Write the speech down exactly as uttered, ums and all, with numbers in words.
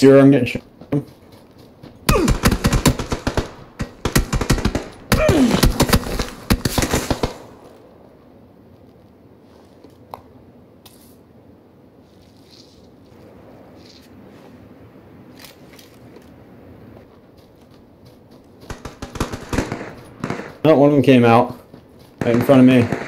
Zero, I'm getting shot. No, one of them came out right in front of me.